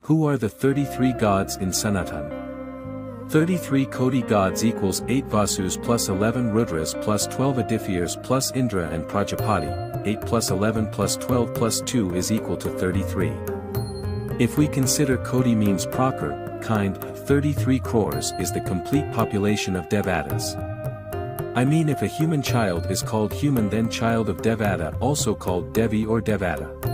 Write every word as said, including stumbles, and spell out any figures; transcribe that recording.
Who are the thirty-three gods in Sanatan? thirty-three Koti gods equals eight Vasus plus eleven Rudras plus twelve Adithyas plus Indra and Prajapati. eight plus eleven plus twelve plus two is equal to thirty-three. If we consider Koti means proper, kind, thirty-three crores is the complete population of Devatas. I mean if a human child is called human then child of Devata also called Devi or Devata.